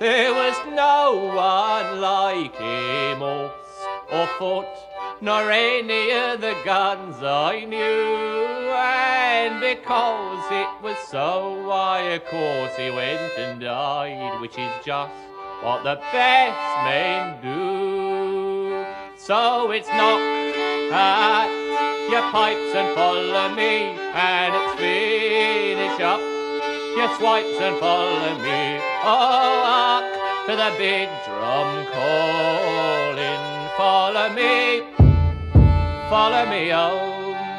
There was no one like him, horse or foot, nor any of the guns I knew. And because it was so, why of course he went and died, which is just what the best men do. So it's knock at your pipes and follow me, and it's finish up your swipes and follow me. Oh, hark to the big drum calling, follow me home.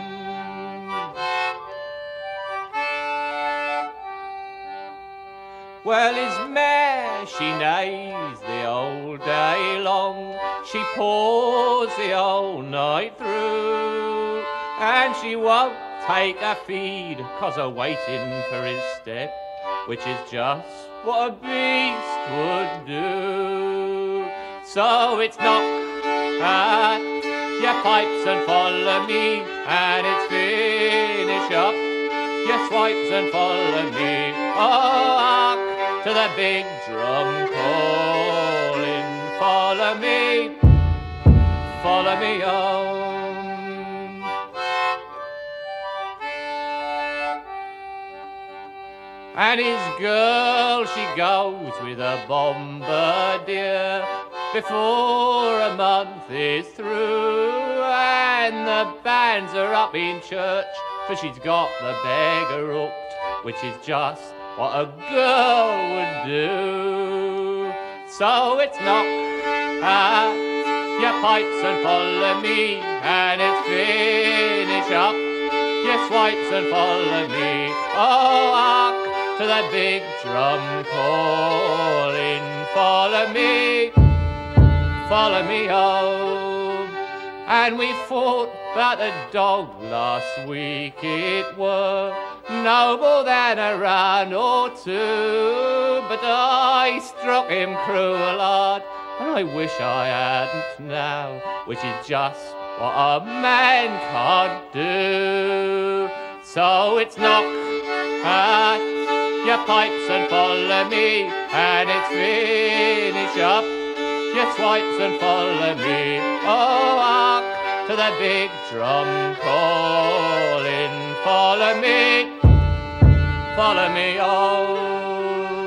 Well, his mare, she neighs the whole day long, she paws the whole night through, and she won't take a feed, 'cause her waiting for his step, which is just what a beast would do. So it's knock at your pipes and follow me, and it's finish up your swipes and follow me. Oh, hark to the big drum calling, follow me home. And his girl, she goes with a bombardier before a month is through, and the bands are up in church, for she's got the beggar hooked, which is just what a girl would do. So it's knock at your pipes and follow me, and it's finish up your swipes and follow me. Oh, hark to the big drum calling, follow me home. And we fought about a dog last week, it were no more than a run or two, but I struck him cruel hard, and I wish I hadn't now, which is just what a man can't do. So it's knock at your pipes and follow me, and it's finish up your swipes and follow me. Oh, hark to the big drum calling, follow me home.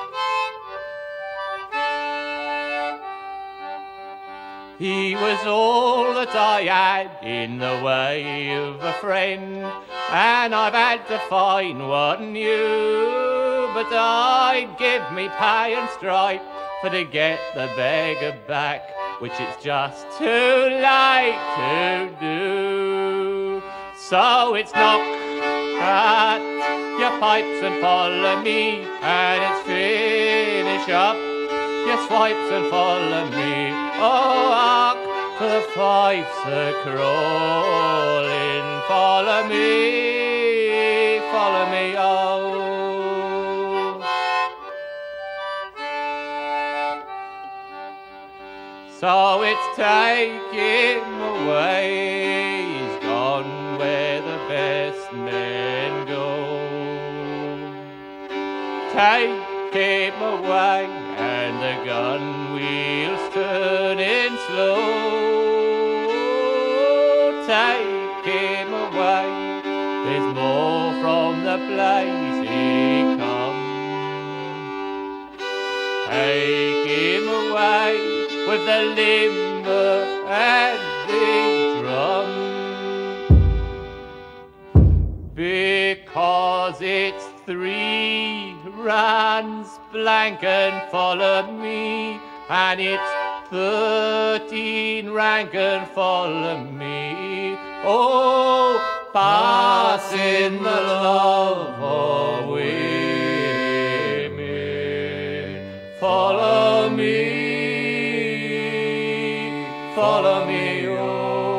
He was all that I had in the way of a friend, and I've had to find one new, but I'd give me pay and stripe for to get the beggar back, which it's just too late to do. So it's knock at your pipes and follow me, and it's finish up your swipes and follow me. Oh, hark to the fifes a-crawling, follow me home. So it's take him away, he's gone where the best men go. Take him away, and the gun wheels turning slow. Take him away, there's more from the place he come. Take him away with the limber and big drum, because it's 3 runs blank and follow me, and it's 13 rank and follow me. Oh, passing the love of women, follow me, oh.